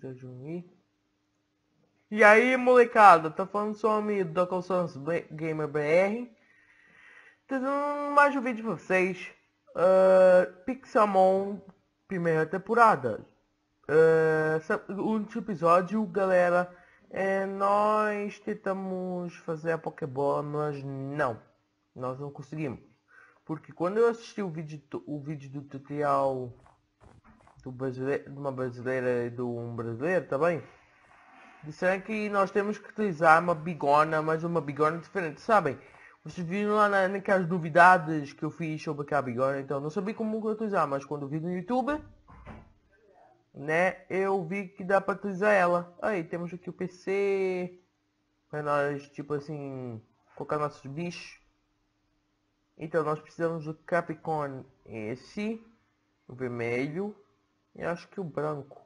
sejam aí. E aí, molecada, tá falando seu amigo Dr. Sans Gamer BR. Trazendo mais um vídeo de vocês. Pixelmon, primeira temporada. O último episódio, galera, nós tentamos fazer a Pokébola, mas nós não conseguimos. Porque quando eu assisti o vídeo do tutorial de uma brasileira e de um brasileiro também, disseram que nós temos que utilizar uma bigorna, mas uma bigorna diferente, sabem? Vocês viram lá naquelas novidades que eu fiz sobre aquela bigorna, então não sabia como utilizar, mas quando vi no YouTube, né, eu vi que dá para utilizar ela. Aí temos aqui o PC, para nós, tipo assim, colocar nossos bichos. Então nós precisamos do Capricorn, esse, o vermelho, e acho que o branco.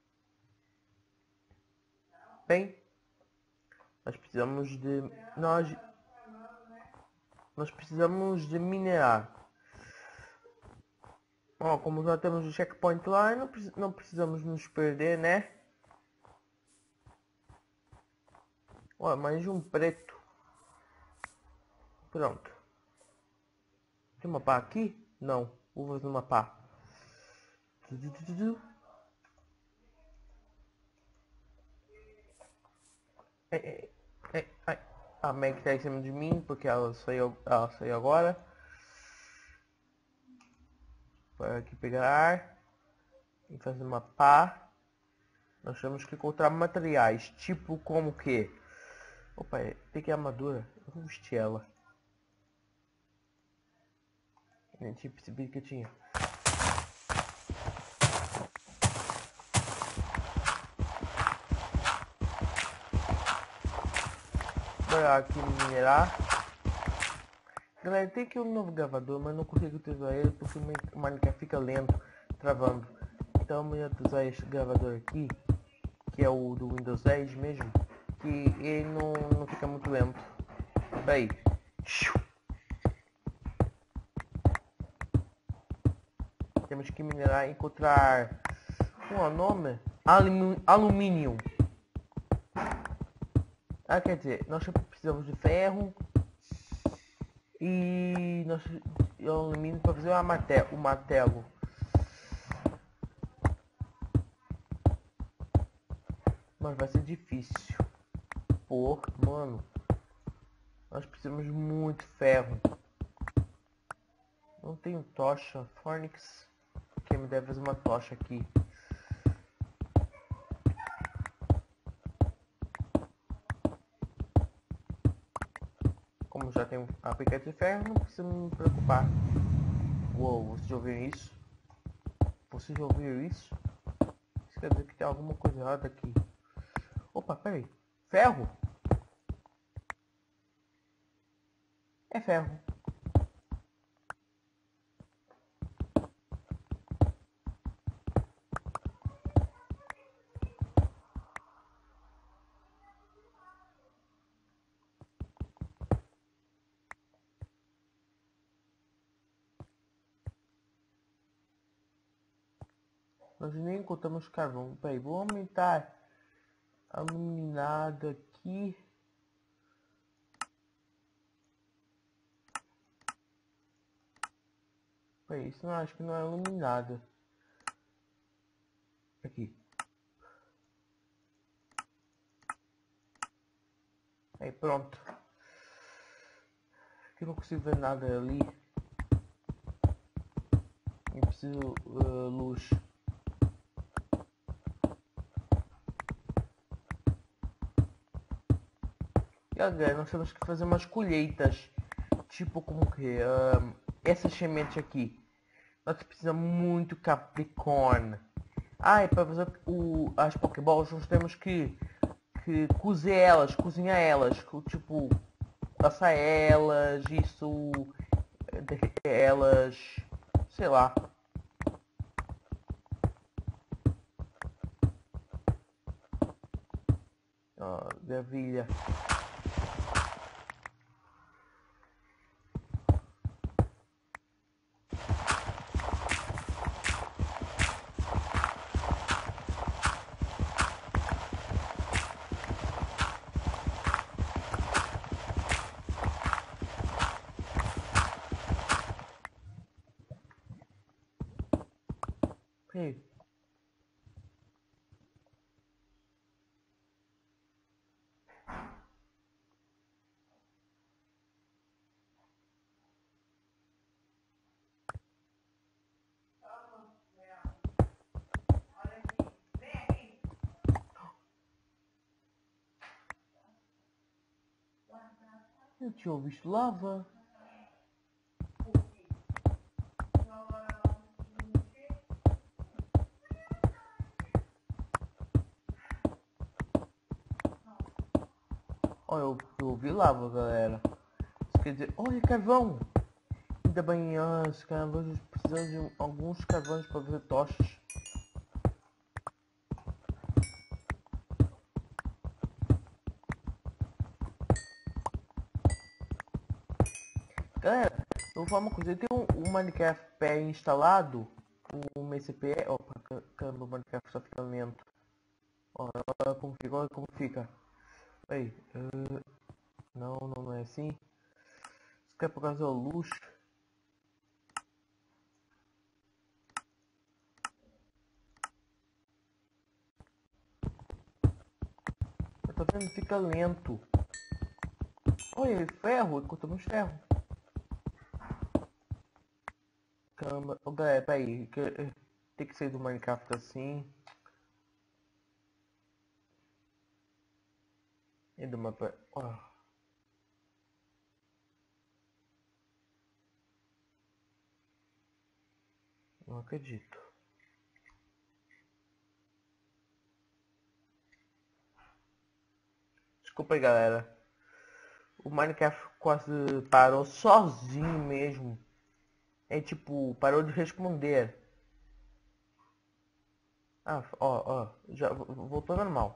Bem, nós precisamos de nós precisamos de minerar. Ó, como já temos o checkpoint lá, não precisamos nos perder, né? Ó, mais um preto. Pronto. Tem uma pá aqui? Não. Uvas numa pá. Ai. A Meg tá em cima de mim porque ela saiu agora. Vou aqui pegar ar e fazer uma pá. Nós temos que encontrar materiais, tipo como que... Opa, peguei a armadura, eu vou vestir ela. Nem tinha percebido que eu tinha. Bora aqui minerar. Galera, tem aqui um novo gravador, mas não consigo utilizar ele porque o Minecraft fica lento, travando. Então eu vou usar esse gravador aqui, que é o do Windows 10 mesmo, que ele não fica muito lento. Peraí. Temos que minerar e encontrar um nome? Alumínio. Quer dizer, nós precisamos de ferro e alumínio para fazer o martelo. Mas vai ser difícil. Pô, mano. Nós precisamos de muito ferro. Não tenho tocha. Fornix. Quem me deve fazer uma tocha aqui. Como já tenho a piquete de ferro, não preciso me preocupar. Uou, vocês já ouviram isso? Vocês já ouviram isso? Isso quer dizer que tem alguma coisa errada aqui. Opa, peraí. Ferro? É ferro. Nós nem encontramos carvão. Peraí, vou aumentar a iluminada aqui. Peraí, isso não, acho que não é iluminada. Aqui. Aí pronto. Aqui não consigo ver nada ali. Eu preciso luz. E agora nós temos que fazer umas colheitas. Tipo como que essa semente aqui. Nós precisamos muito Capricorn. E para fazer as Pokéballs nós temos que cozinhar elas, tipo assar elas, isso, derreter elas, sei lá. Maravilha. Eu tinha visto lava. Olha, eu ouvi lava, galera. Isso quer dizer, olha, carvão. Ainda bem, os carvões precisam de alguns carvões para fazer tochas. Galera, eu vou falar uma coisa, eu tenho o Minecraft pré-instalado, o MCP, opa, caramba, o Minecraft só fica lento. Olha como fica, olha como fica. Aí, não é assim. Isso que é por causa da luz. Eu tô vendo, fica lento. Olha, ferro, encontramos ferro. Caramba, oh, galera, peraí, tem que sair do Minecraft assim. E do mapa. Oh. Não acredito. Desculpa aí, galera. O Minecraft quase parou sozinho mesmo. É tipo, parou de responder. Ah, ó, já voltou normal.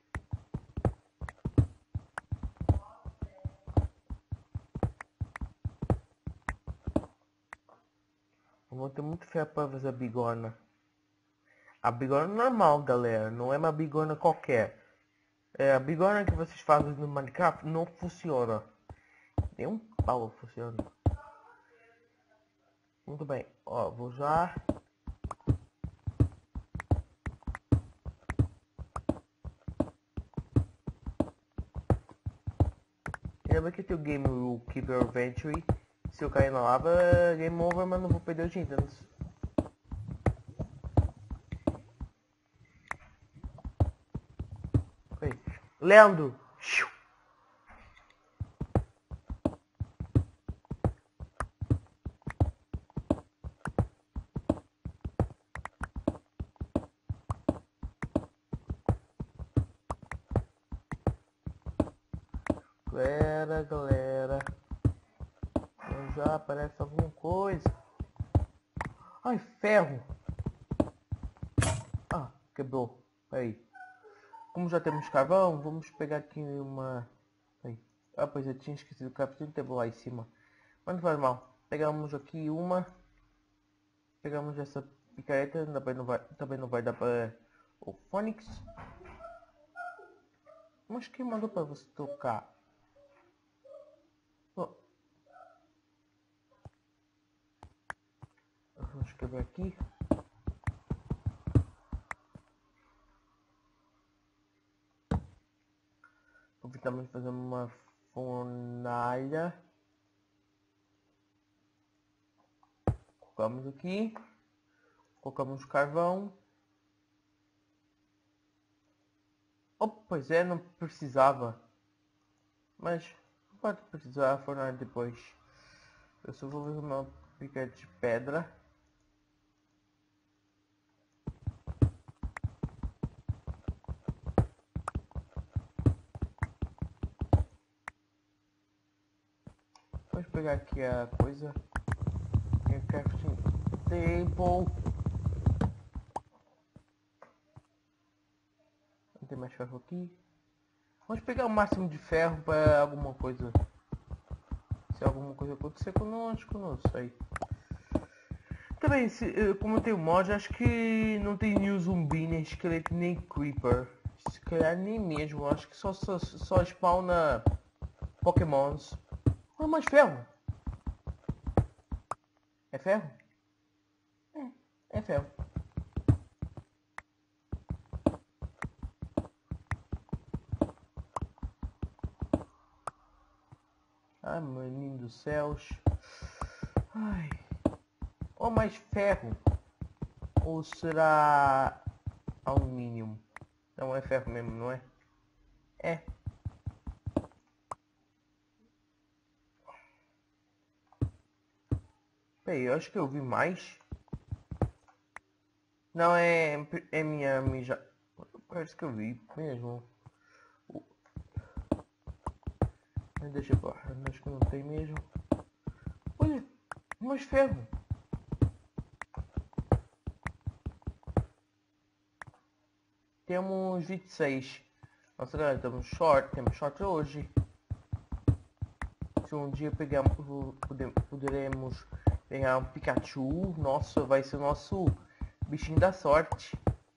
Eu vou ter muito fé pra fazer a bigorna. A bigorna normal, galera. Não é uma bigorna qualquer. É, a bigorna que vocês fazem no Minecraft não funciona. Nem um pau funciona. Muito bem. Ó, vou já. Lembra que tem o game o Keeper Adventure. Se eu cair na lava, game over, mas não vou perder os itens. Aí. Leandro! Galera. Já aparece alguma coisa. Ai, ferro! Ah, quebrou. Aí. Como já temos carvão, vamos pegar aqui uma... Aí. Ah, pois eu tinha esquecido o capítulo de lá em cima. Mas não faz mal. Pegamos aqui uma. Pegamos essa picareta. Também não vai dar para o Phonix. Mas quem mandou para você tocar? Oh. Vamos escrever aqui. Aproveitamos fazer uma fornalha. Colocamos aqui. Colocamos carvão. Oh, pois é, não precisava. Mas pode precisar fornalha depois. Eu só vou ver uma picareta de pedra. Vamos pegar aqui a coisa. Crafting table. Não tem mais ferro aqui. Vamos pegar o máximo de ferro para alguma coisa. Se alguma coisa acontecer conosco, não sei. Também, como eu tenho mod, acho que não tem nenhum zumbi, nem esqueleto, nem creeper. Se calhar nem mesmo. Acho que só spawna pokémons. Ah, mais ferro. É ferro? É ferro. Ai, menino dos céus. Ai. Ou mais ferro. Ou será alumínio? Não é ferro mesmo, não é? É. Peraí, eu acho que eu vi mais. Não, é minha mija. Parece que eu vi mesmo. Deixa eu ver. Acho que não tem mesmo. Olha, mais ferro. Temos 26. Nossa, galera, temos short hoje. Se um dia poderemos ganhar um Pikachu, nossa, vai ser o nosso bichinho da sorte.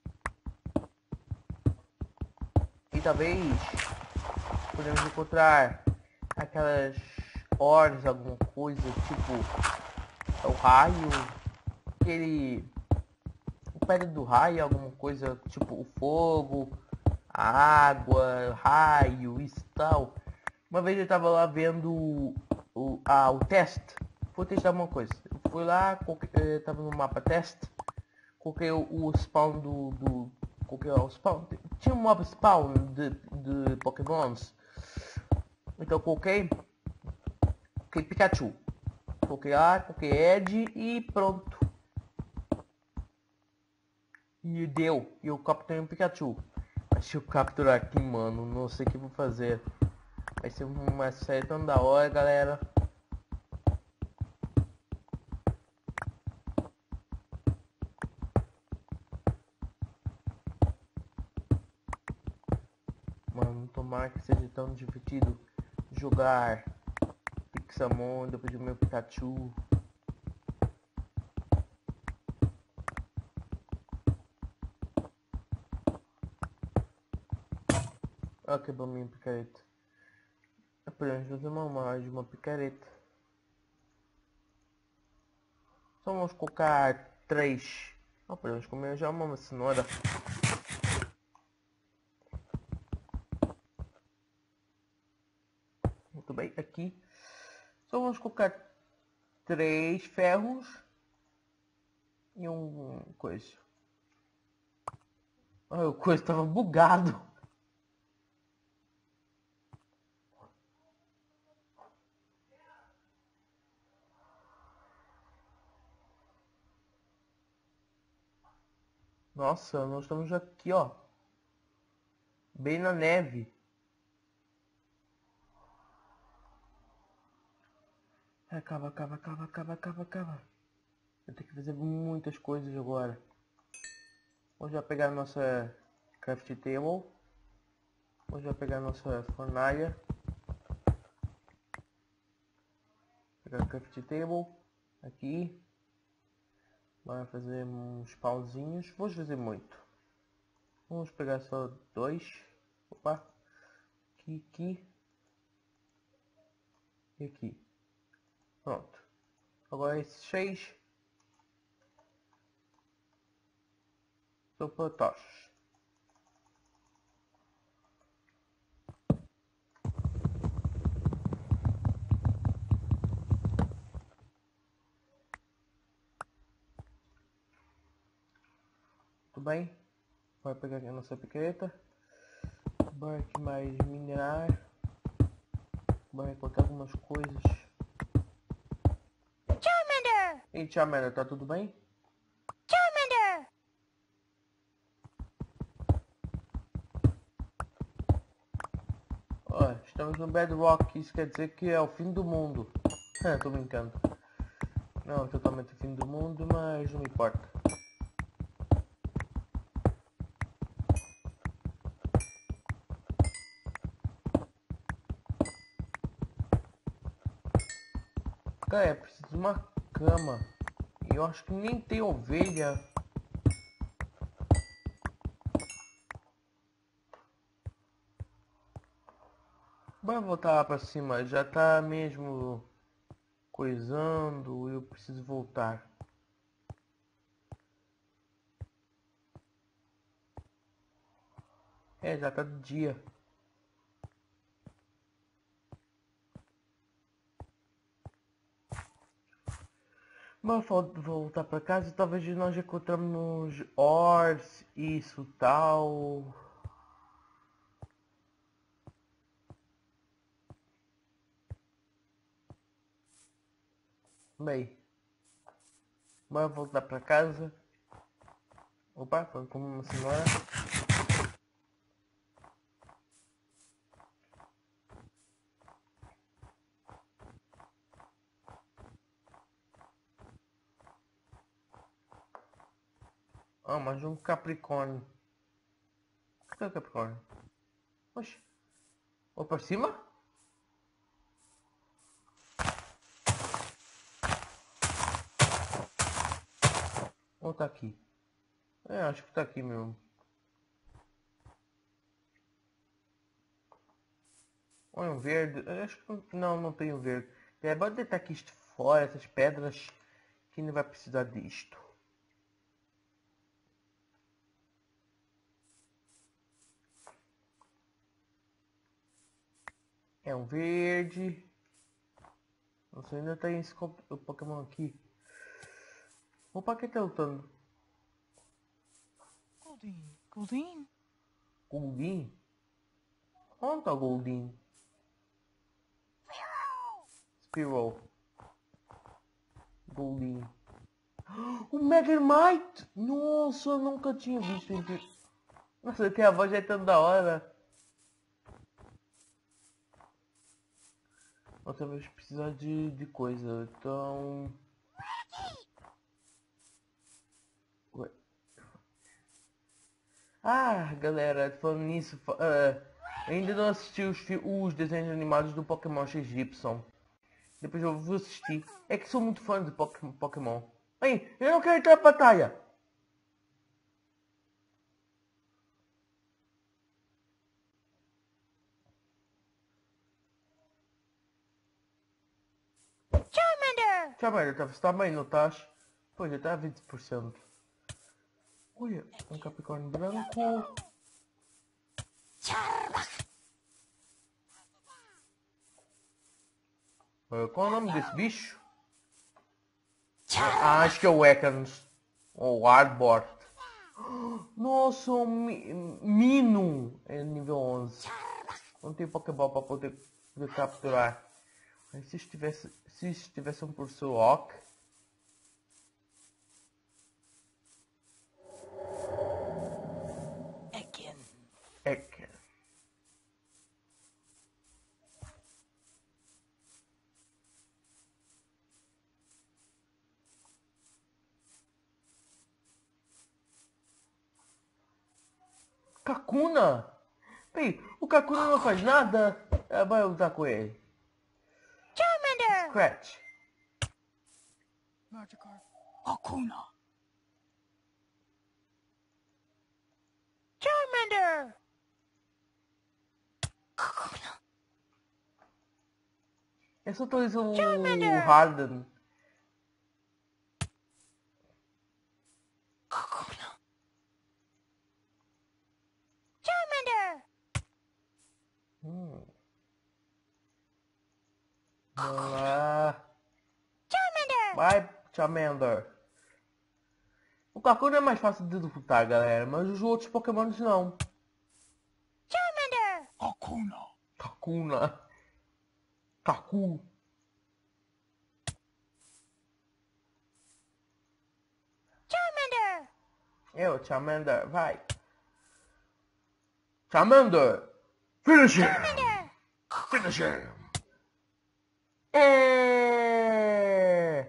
E talvez podemos encontrar aquelas ores, alguma coisa, tipo o raio, aquele o pedra do raio, alguma coisa tipo o fogo, a água, raio, isso e tal. Uma vez eu tava lá vendo o teste, vou testar uma coisa. Eu fui lá, tava no mapa teste, coloquei o spawn coloquei o spawn, tinha um mob spawn de pokémons. Então coloquei Pikachu. Coloquei lá, coloquei Ed e pronto. E deu. E eu capturei um Pikachu. Mas se eu capturar aqui, mano, não sei o que vou fazer. Vai ser uma série tão da hora, galera. Mano, tomara que seja tão divertido jogar Pixelmon depois do meu Pikachu. Olha que bom minha picareta. Podemos fazer mais de uma picareta. Só vamos colocar 3. Não podemos comer já uma cenoura. Muito bem, aqui. Só vamos colocar 3 ferros e um coisa. Ah, o coisa estava bugado. Nossa, nós estamos aqui, ó. Bem na neve. Cava, cava, cava, cava, cava, cava. Eu tenho que fazer muitas coisas agora. Vamos já pegar a nossa craft table. Vamos já pegar a nossa fornalha. Pegar a craft table. Aqui. Bora fazer uns pauzinhos. Vou fazer muito. Vamos pegar só 2. Opa. Aqui, aqui. E aqui. Pronto. Agora esses 6 são protótipos. Tudo bem? Bora pegar aqui a nossa picareta. Bora aqui mais minerar. Bora encontrar algumas coisas. Charmander! Ei, Charmander, tá tudo bem? Charmander! Ó, estamos no Bedrock, isso quer dizer que é o fim do mundo. Tô brincando. Não é totalmente o fim do mundo, mas não me importa. Cara, preciso de uma cama. E eu acho que nem tem ovelha. Bora voltar lá pra cima. Já tá mesmo coisando. Eu preciso voltar. Já tá de dia. Mas voltar pra casa. Talvez nós encontramos ores, isso tal. Bem. Bora voltar pra casa. Opa, foi como uma senhora. Ah, mais um Capricórnio. Cadê o Capricórnio? Oxi. Vou pra cima? Ou tá aqui? É, acho que tá aqui mesmo. Olha um verde. Eu acho que não tem um verde. É, bora deitar aqui isto fora, essas pedras. Que não vai precisar disto. É um verde. Nossa, ainda tem esse Pokémon aqui. Opa, quem tá lutando? Goldeen. Goldeen? Onde tá o Goldeen? Spearow. Goldeen. O Magnemite! Nossa, eu nunca tinha visto isso. Nossa, que a voz é tão da hora. Outra vez precisar de coisa, então... Ué. Ah, galera, falando nisso, ainda não assisti os desenhos animados do Pokémon XY. Depois eu vou assistir. É que sou muito fã de Pokémon. Ei, eu não quero entrar pra batalha! Charmander. Tchau, velho, você tá bem, não estás? Pois, já tá a 20%. Olha, um Capricórnio branco. Qual é o nome desse bicho? Acho que é o Ekans. Ou o Arbor. Nossa, o Mino é nível 11. Não tem Pokéball para poder capturar. Mas se estivesse um professor Ock. Ekken. Kakuna! Peraí, o Kakuna não faz nada? Vai lutar com ele. Charmander. Scratch. Magikarp. Hakuna. Charmander. Hakuna. Eu só tô usando o Charmander. Harden. Hakuna. Charmander. Vamos lá. Charmander. Vai, Charmander. O Kakuna é mais fácil de lutar, galera, mas os outros Pokémons não. Charmander. Kakuna. Kaku. Charmander. O Charmander, vai. Charmander. Finish him. Charmander. Finish him. É...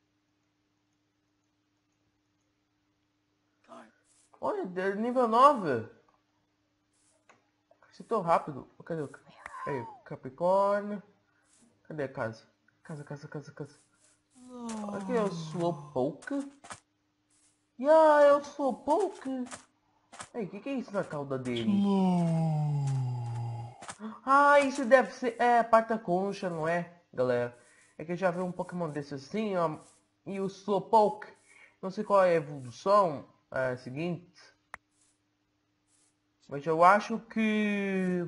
Olha, nível 9. Isso é tão rápido. Cadê o... Aí, Capricórnio. Cadê a casa? Casa. Aqui é o Slowpoke. É o Slowpoke. Ei, o que é isso na cauda dele? Ah, isso deve ser... É, Parta-concha, não é, galera? É que eu já vi um Pokémon desse assim, ó. E o Slowpoke. Não sei qual é a evolução seguinte. Mas eu acho que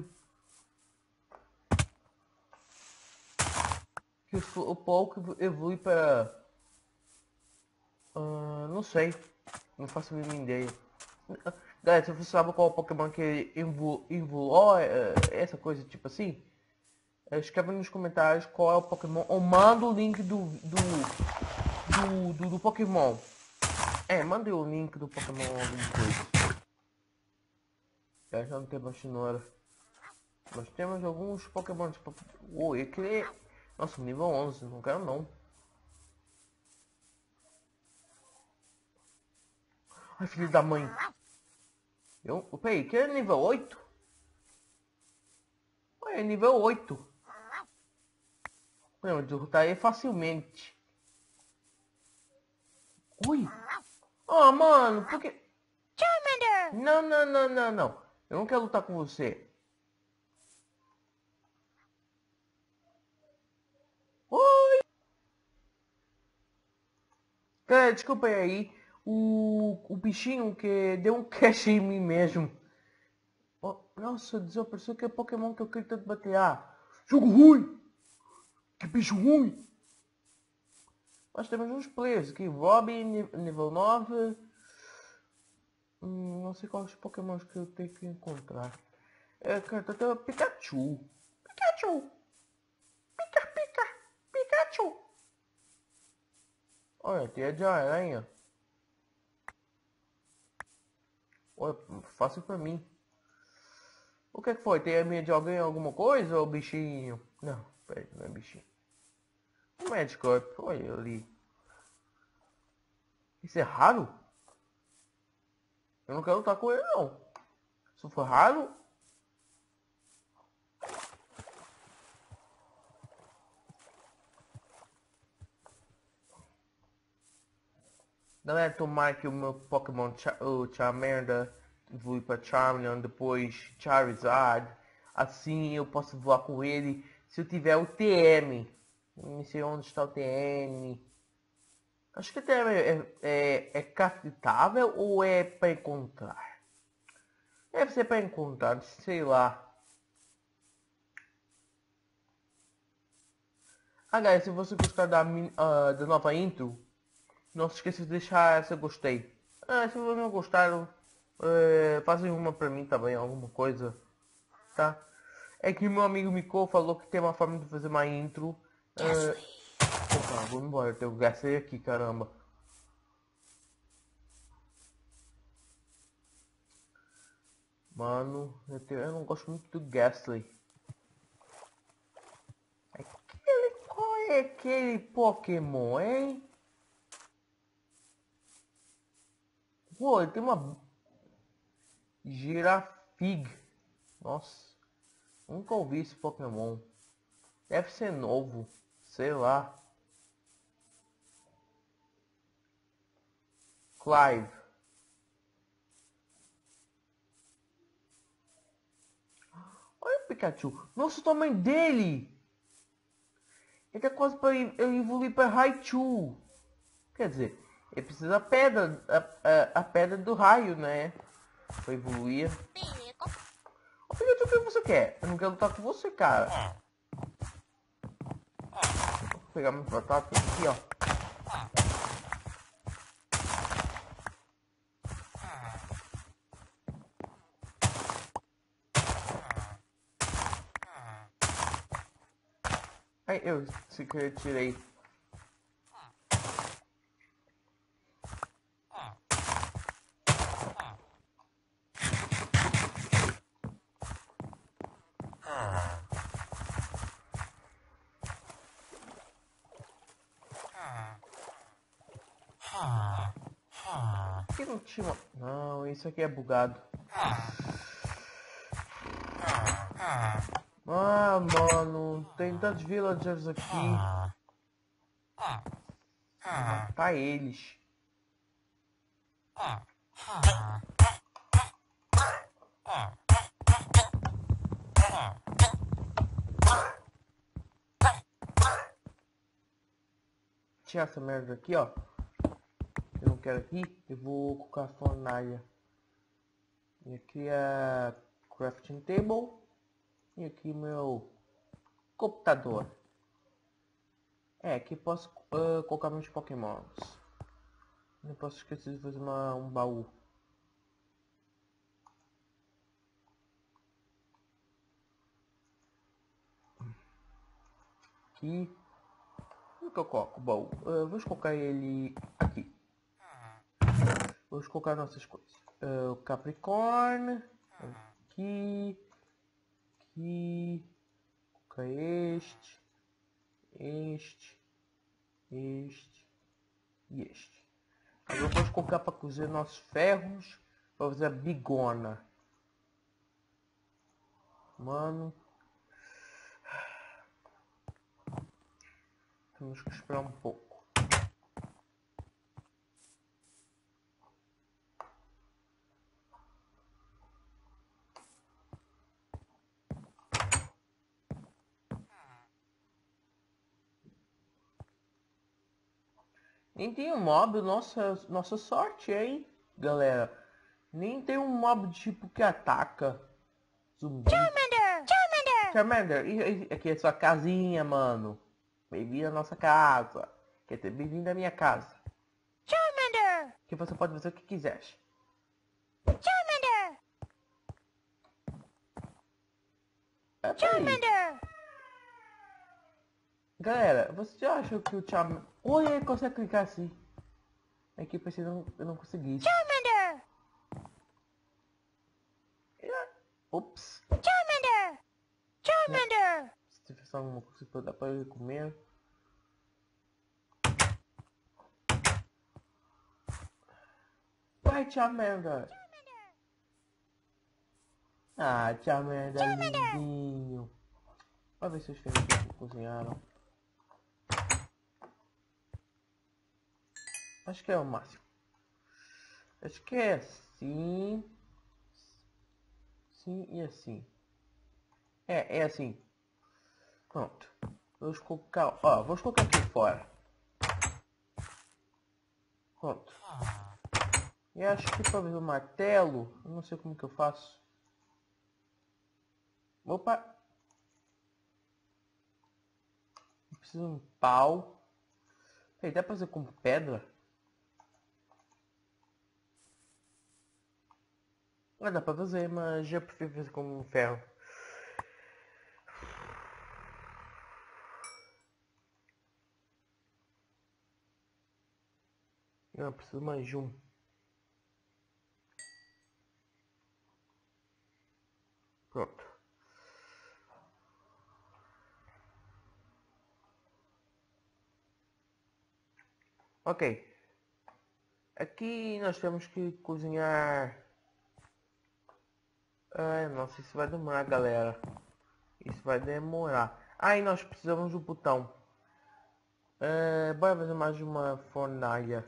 o Slowpoke evolui para... não sei. Não faço a mínima ideia. Galera, se você sabe qual Pokémon que evoluiu essa coisa tipo assim, escreve nos comentários qual é o Pokémon ou manda o link do do Pokémon. Mandei o link do Pokémon depois. Já não tem mais cenoura. Nós temos alguns Pokémon tipo... Oi, aquele é... Nossa, nível 11, não quero não. Ai, filho da mãe. Peraí, que é nível 8? É nível 8. Não, eu derrotaria facilmente. Ui. Ah, mano, por que... Charmander! Não. Eu não quero lutar com você. Oi. Cara, desculpa aí. O bichinho que deu um cash em mim mesmo. Oh, nossa, desapareceu que é Pokémon que eu queria tanto bater. Jogo ruim! Que bicho ruim! Nós temos uns players aqui. Robin, nível 9. Não sei quais Pokémons que eu tenho que encontrar. Cara, tem o Pikachu. Pikachu! Pikachu! Olha, tem a de aranha. Olha, fácil pra mim. O que foi? Tem a minha de alguém alguma coisa ou bichinho? Não, peraí, não é bichinho. O Magikarp, olha ali. Isso é raro? Eu não quero lutar com ele não. Se for raro... Galera, tomara que o meu Pokémon, o Charmander, voe para Charmeleon, depois Charizard. Assim eu posso voar com ele se eu tiver o TM. Não sei onde está o TM. Acho que o TM é craftável ou é para encontrar? Deve ser para encontrar, sei lá. Galera, se você gostar da nova intro, não se esqueça de deixar seu gostei. Se vocês não gostaram, fazem uma pra mim também, alguma coisa, tá? É que meu amigo Miko falou que tem uma forma de fazer uma intro. Opa, vou embora, eu tenho que gastar aqui, caramba. Mano, eu não gosto muito do Gastly. Qual é aquele Pokémon, hein? Pô, ele tem uma Girafig. Nossa, nunca ouvi esse Pokémon. Deve ser novo, sei lá. Clive. Olha o Pikachu. Nossa, o tamanho dele. Ele é quase para eu evoluir para Raichu. Quer dizer, ele precisa da pedra, a pedra do raio, né? Para evoluir. Ô Pikachu, o que você quer? Eu não quero lutar com você, cara. Vou pegar minha batata aqui, ó. Aí eu se que eu tirei. Que não tinha. Não, isso aqui é bugado. Mano, tem tantos villagers aqui. Matar eles. Tinha essa merda aqui, ó. Eu não quero aqui. Eu vou colocar a fornalha. E aqui é crafting table. E aqui meu computador. Aqui posso colocar meus pokémons. Não posso esquecer de fazer um baú. Aqui. que eu coloco? Bom, vamos colocar ele aqui. Vamos colocar nossas coisas. O Capricórnio. Aqui. Aqui. Colocar este. Este. Este. E este. Agora vamos colocar para cozer nossos ferros. Para fazer a bigona. Mano. Temos que esperar um pouco. Nem tem um mob, nossa sorte, hein, galera. Nem tem um mob tipo que ataca zumbi. Charmander! Charmander! Charmander, aqui é sua casinha, mano. Bem-vindo à nossa casa. Quer ter bem-vindo à minha casa. Charmander! Que você pode fazer o que quiser. Charmander! Peraí. Charmander! Galera, você já achou que o Charmander... Oi, ele consegue clicar assim. É que eu não consegui. Charmander! Ops. Charmander! Charmander! Se tiver alguma coisa pra dar pra ele comer. Vai, Charmander. Ah, Charmander lindinho. Vai ver se os filhos cozinharam. Acho que é o máximo. Acho que é assim. Sim e assim. É assim. Pronto. Vamos colocar. Ó, vamos colocar aqui fora. Pronto. E acho que para ver o martelo. Eu não sei como que eu faço. Opa! Eu preciso de um pau. Ei, dá pra fazer com pedra? Ah, dá pra fazer, mas já prefiro fazer com ferro. Eu preciso mais de um. Pronto. Ok. Aqui nós temos que cozinhar. Ai, nossa, isso vai demorar, galera. Isso vai demorar. Ah, e nós precisamos do botão. Bora fazer mais uma fornalha.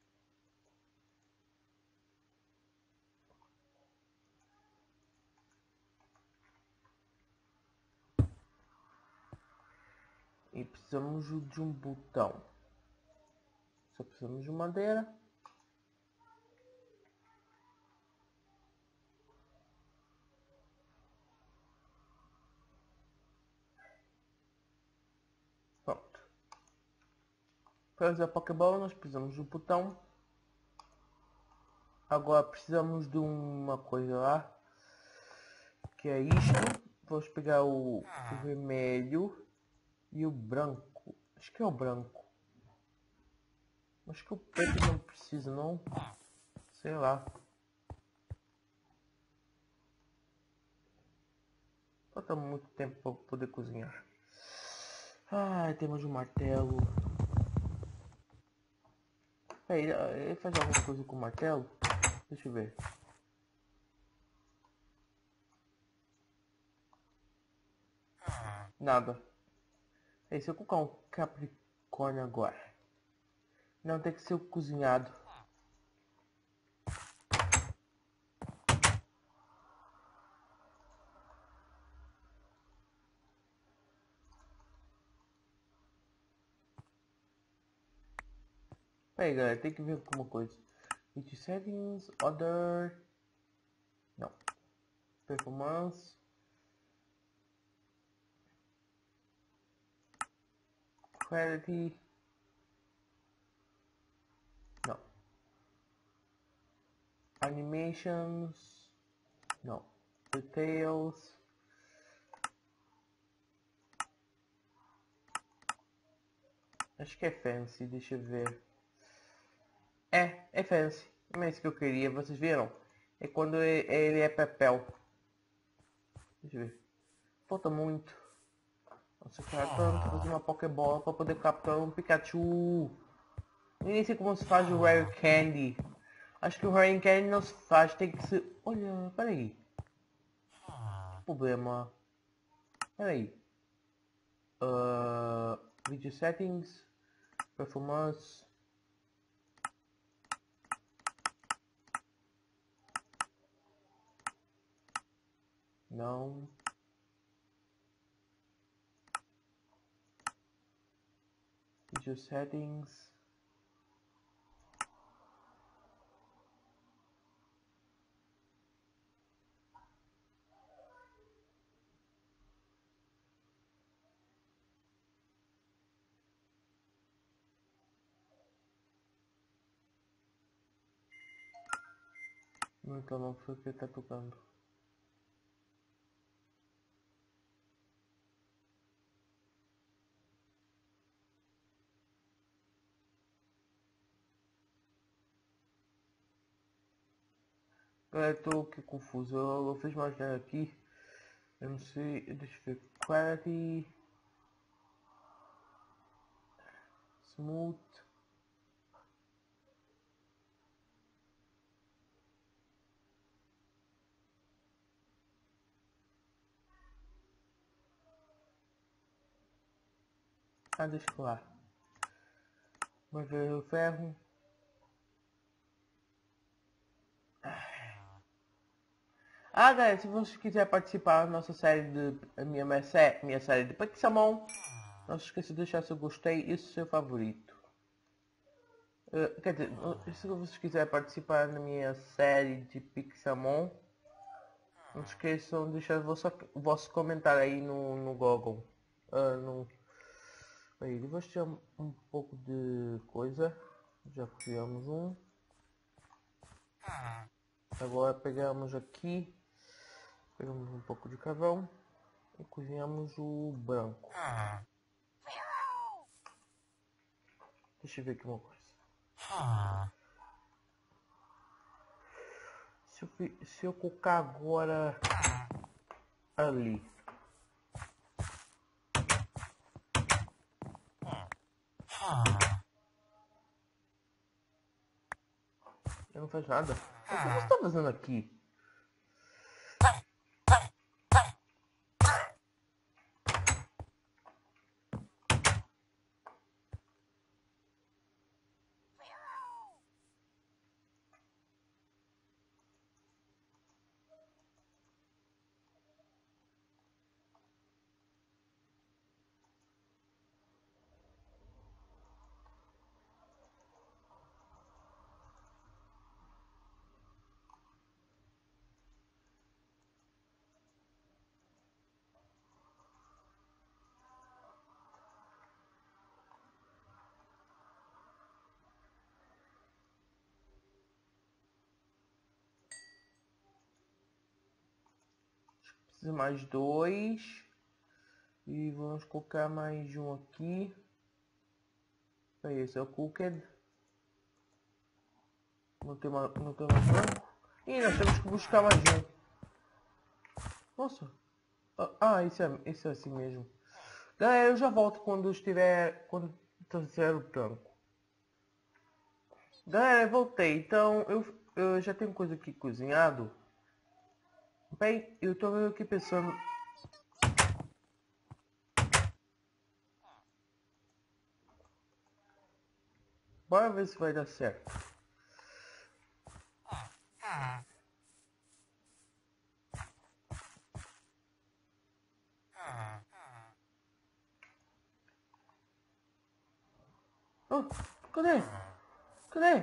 E precisamos de um botão. Só precisamos de madeira. Pronto. Para usar a Pokébola nós precisamos de um botão. Agora precisamos de uma coisa lá. Que é isto. Vamos pegar o vermelho e o branco. Acho que é o branco. Acho que o preto não precisa não. Sei lá. Falta muito tempo para poder cozinhar. Ah, temos um martelo. Peraí, ele faz alguma coisa com o martelo? Deixa eu ver. Nada. Aí, se eu colocar um capricórnio agora. Não, tem que ser cozinhado. Peraí, galera, tem que ver alguma coisa. It settings, other... Não. Performance. Quality. Não. Animations. Não. Details. Acho que é fancy, deixa eu ver. É fancy. Não é isso que eu queria, vocês viram? É quando ele é papel. Deixa eu ver. Falta muito. Nossa, cara, tanto fazer uma Pokébola para poder capturar um Pikachu. Eu nem sei como se faz o Rare Candy. Acho que o Rare Candy não se faz, tem que se... Olha, peraí. Problema. Peraí. Video settings. Performance. Não. Video settings. Então não foi o que ele tá tocando. Galera, tô aqui confuso. Eu fiz mais nada aqui. Eu não sei. Deixa eu ver. Clarity. Smooth. Ah, deixa eu lá. Vai ver o ferro. Ah, galera, se você quiser participar da nossa série de... minha série de Pixelmon, não se esqueça de deixar seu gostei e seu favorito. Quer dizer, se vocês quiserem participar da minha série de Pixelmon, não se esqueçam de deixar o vosso comentário aí no Google. Aí, vou tirar um pouco de coisa. Já criamos um. Agora pegamos aqui. Pegamos um pouco de carvão. E cozinhamos o branco. Deixa eu ver aqui uma coisa. Se eu colocar agora ali. Eu não faz nada. O que você está fazendo aqui? Preciso mais dois. E vamos colocar mais um aqui. Esse é o cooked. Não tem mais branco. E nós temos que buscar mais um. Nossa. Isso é assim mesmo. Galera, eu já volto quando tiver o branco. Galera, eu voltei. Então, eu já tenho coisa aqui cozinhado. Bem, eu tô aqui pensando... Bora ver se vai dar certo. Oh, cadê? Cadê?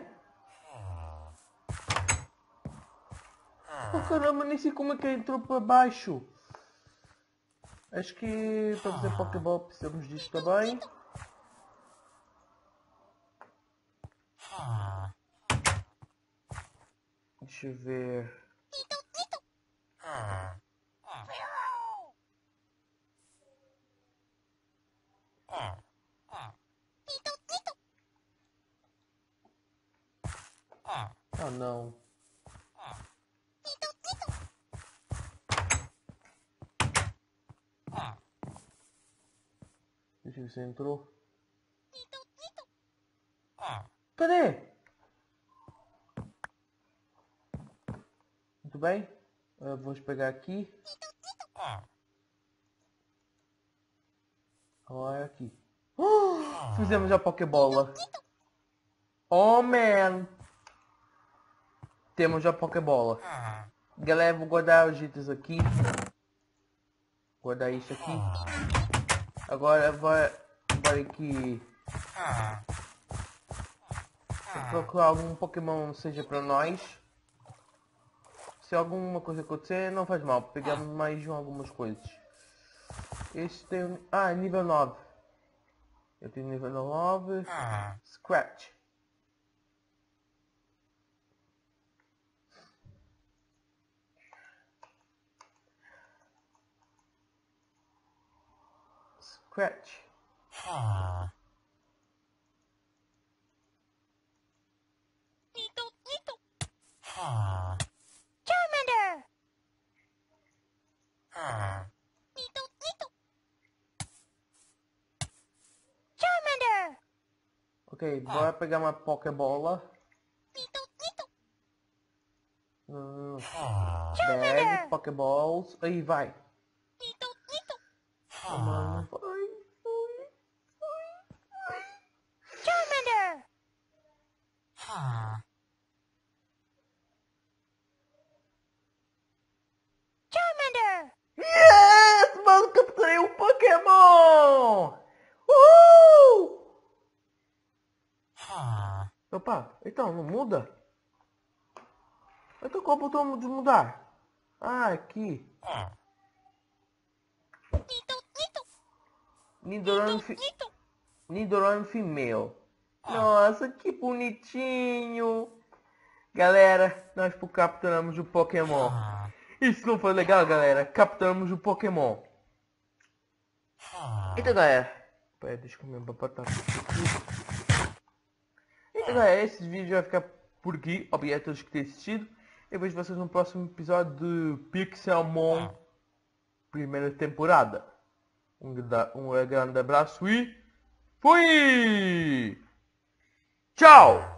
Oh, caramba, nem sei como é que entrou para baixo. Acho que para fazer Pokéball precisamos disso também. Deixa eu ver. Oh não. Deixa eu ver se entrou. Cadê? Muito bem. Vamos pegar aqui. Olha aqui. Fizemos a Pokébola. Oh man! Temos a Pokébola. Galera, vou guardar os itens aqui. Guardar isso aqui. Agora vai aqui. Vou procurar algum Pokémon seja para nós. Se alguma coisa acontecer, não faz mal. Pegamos mais algumas coisas. Este tem... Ah, nível 9. Eu tenho nível 9. Scratch. Scratch. Charmander. Charmander. Ok, bora pegar uma Pokébola. Bag, Pokéballs. Aí vai. Oh, mano. Charmander. Charmander. Yes! Mano, capturei um Pokémon! Uhul! Opa, então, não muda? Então qual o botão de mudar? Ah, aqui. Nidoran Female. Nossa, que bonitinho. Galera, nós capturamos o Pokémon. Isso não foi legal, galera? Capturamos o Pokémon. Então, galera. Pera, deixa eu comer uma batata. Então, galera, esse vídeo vai ficar por aqui. Obrigado a todos que terem assistido. Eu vejo vocês no próximo episódio de Pixelmon, primeira temporada. Um grande abraço e fui! Tchau!